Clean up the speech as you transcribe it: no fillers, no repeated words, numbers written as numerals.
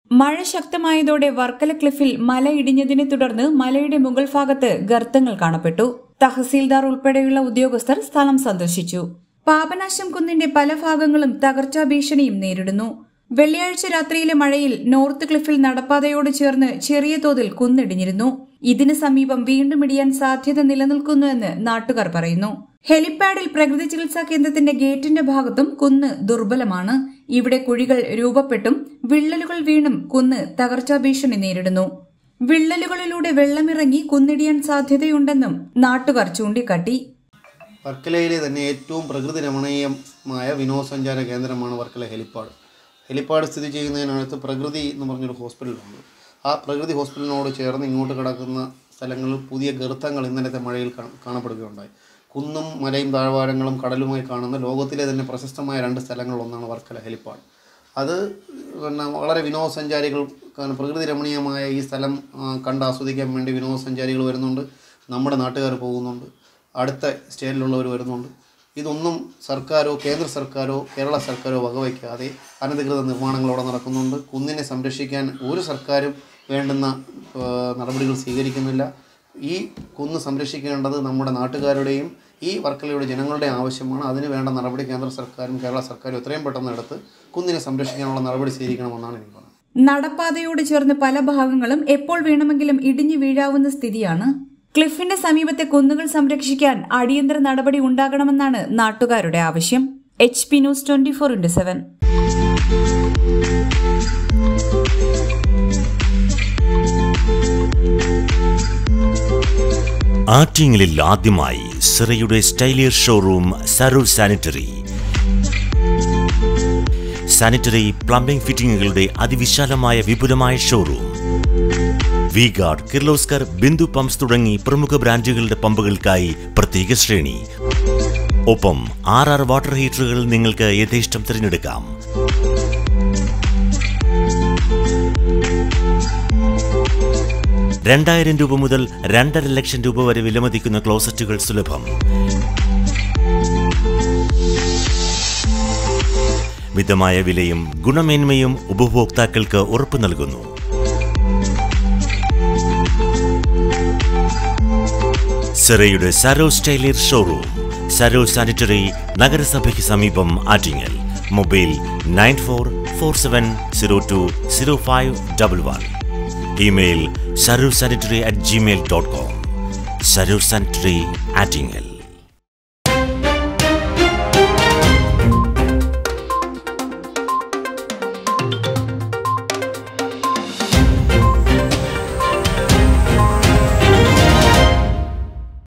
മഴ ശക്തമായതോടെ വർക്കല ക്ലിഫിൽ മല ഇടിഞ്ഞതിനെ തുടർന്ന് മലയുടെ മുകൾ ഭാഗത്ത് ഗർത്തങ്ങൾ കാണപ്പെട്ടു. തഹസീൽദാർ ഉൾപ്പെടെയുള്ള ഉദ്യോഗസ്ഥർ സ്ഥലം സന്ദർശിച്ചു. പാപനാശം കുന്നിന്റെ പല ഭാഗങ്ങളും തകർച്ചാ ഭീഷണിയും നേരിടുന്നു. വെള്ളിയാഴ്ച രാത്രിയിലെ മഴയിൽ നോർത്ത് ക്ലിഫിൽ നടപ്പാതയോട് ചേർന്ന് ചെറിയ തോതിൽ കുന്നിടിഞ്ഞിരുന്നു. ഇതിന് സമീപം വീണ്ടും ഇടിയാൻ സാധ്യത നിലനിൽക്കുന്നുവെന്ന് നാട്ടുകാർ പറയുന്നു. ഹെലിപാഡിൽ പ്രകൃതി ചികിത്സാ കേന്ദ്രത്തിന്റെ ഗേറ്റിന്റെ ഭാഗത്തും കുന്ന് ദുർബലമാണ്. ഇവിടെ കുഴികൾ രൂപപ്പെട്ടും വിള്ളലുകൾ വീണും കുന്ന് തകർച്ചാ ഭീഷണി നേരിടുന്നു. വിള്ളലുകളിലൂടെ വെള്ളമിറങ്ങി കുന്നിടിയാൻ സാധ്യതയുണ്ടെന്നും നാട്ടുകാർ ചൂണ്ടിക്കാട്ടി. വർക്കലയിലെ തന്നെ ഏറ്റവും പ്രകൃതി രമണീയമായ വിനോദസഞ്ചാര കേന്ദ്രമാണ് വർക്കല ഹെലിപ്പാഡ്. ഹെലിപ്പാഡ് സ്ഥിതി ചെയ്യുന്നതിനടുത്ത് പ്രകൃതി എന്ന് പറഞ്ഞൊരു ഹോസ്പിറ്റലുണ്ട്. ആ പ്രകൃതി ഹോസ്പിറ്റലിനോട് ചേർന്ന് ഇങ്ങോട്ട് കിടക്കുന്ന സ്ഥലങ്ങളിൽ പുതിയ ഗർത്തങ്ങൾ ഇന്നലത്തെ മഴയിൽ കാണപ്പെടുകയുണ്ടായി. കുന്നും മലയും താഴ്വാരങ്ങളും കടലുമായി കാണുന്ന ലോകത്തിലെ തന്നെ പ്രശസ്തമായ 2 സ്ഥലങ്ങളിലൊന്നാണ് വർക്കല ഹെലിപ്പാഡ്. അത് വളരെ വിനോദസഞ്ചാരികൾ പ്രകൃതി രമണീയമായ ഈ സ്ഥലം കണ്ട് ആസ്വദിക്കാൻ വേണ്ടി വിനോദസഞ്ചാരികൾ വരുന്നുണ്ട്. നമ്മുടെ നാട്ടുകാർ പോകുന്നുണ്ട്, അടുത്ത സ്റ്റേറ്റിലുള്ളവർ വരുന്നുണ്ട്. ഇതൊന്നും സർക്കാരോ കേന്ദ്ര സർക്കാരോ കേരള സർക്കാരോ വകവയ്ക്കാതെ അനധികൃത നിർമ്മാണങ്ങളോടെ നടക്കുന്നുണ്ട്. കുന്നിനെ സംരക്ഷിക്കാൻ ഒരു സർക്കാരും വേണ്ടുന്ന നടപടികൾ സ്വീകരിക്കുന്നില്ല. ഈ കുന്ന് സംരക്ഷിക്കേണ്ടത് നമ്മുടെ നാട്ടുകാരുടെയും ഈ വർക്കലയുടെ ജനങ്ങളുടെ ആവശ്യമാണ്. അതിന് വേണ്ട നടപടി കേന്ദ്ര സർക്കാരും കേരള സർക്കാരും എത്രയും പെട്ടെന്ന് എടുത്ത് കുന്നിനെ സംരക്ഷിക്കാനുള്ള നടപടി സ്വീകരിക്കണമെന്നാണ് എനിക്ക് പറയുന്നത്. നടപ്പാതയോട് ചേർന്ന് പല ഭാഗങ്ങളും എപ്പോൾ വേണമെങ്കിലും ഇടിഞ്ഞു വീഴാവുന്ന സ്ഥിതിയാണ്. ക്ലിഫിന്റെ സമീപത്തെ കുന്നുകൾ സംരക്ഷിക്കാൻ അടിയന്തര നടപടി ഉണ്ടാകണമെന്നാണ് നാട്ടുകാരുടെ ആവശ്യം. HP news 24/7. ആറ്റിങ്ങലിൽ ആദ്യമായി സിറയുടെ Stylier showroom Sarur sanitary. Sanitary plumbing ഫിറ്റിംഗുകളുടെ അതിവിശാലമായ വിപുലമായ ഷോറൂം. വി-ഗാർഡ്, കിർലോസ്കർ, ബിന്ദു പമ്പ്സ് തുടങ്ങി പ്രമുഖ ബ്രാൻഡുകളുടെ പമ്പുകൾക്കായി പ്രത്യേക ശ്രേണി. ഒപ്പം 6 വാട്ടർ ഹീറ്ററുകൾ നിങ്ങൾക്ക് യഥേഷ്ടം തിരഞ്ഞെടുക്കാം. ₹2000 മുതൽ ₹2.5 വരെ വിലമതിക്കുന്ന ക്ലോസറ്റുകൾ സുലഭം. മിതമായ വിലയും ഗുണമേന്മയും ഉപഭോക്താക്കൾക്ക് ഉറപ്പു നൽകുന്നു. സിറയുടെ Sarur Stylier showroom, Sarur sanitary, നഗരസഭയ്ക്ക് സമീപം, Attingal. Mobile 9447020511. Email sarursanitary@gmail.com. Sarur sanitary, Attingal.